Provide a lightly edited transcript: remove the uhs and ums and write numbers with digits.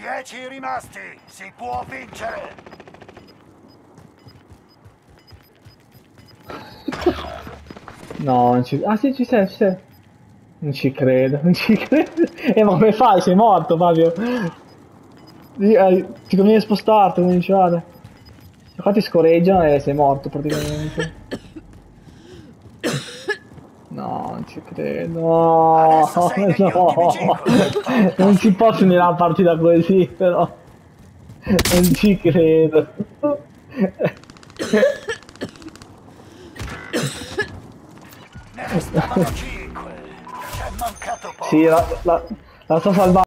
10 rimasti, si può vincere. No, non ci... Ah sì, ci sei, ci sei. Non ci credo, non ci credo. Ma come fai? Sei morto, Fabio. Ti conviene spostarti, cominciare. Infatti scorreggiano e sei morto praticamente. No, non ci credo. No, Adesso sei negli ultimi 5. no. Non si può finire la partita così, però. Non ci credo. Ne restavano 5. C'è mancato Sì, poco. la sto salvando.